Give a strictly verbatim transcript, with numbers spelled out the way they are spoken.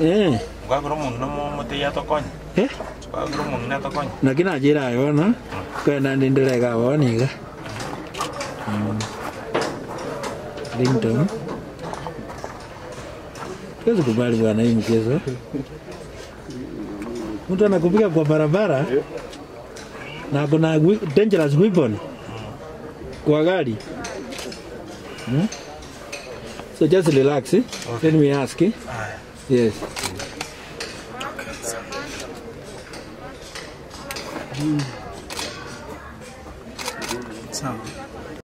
Eh. Kwa grumun no mo mute ya to konyo. Eh? Kwa grumun na to konyo. Na kina jira yo no. Kwa na ndindele ka woni ga. Ringtone. Kazi kubali bwana hii mchezo. Mtu anakupiga kwa barabara na kuna dangerous weapon kwa gari. Hmm? So just relax, eh? Okay. Let me ask, eh? Yes. Mm.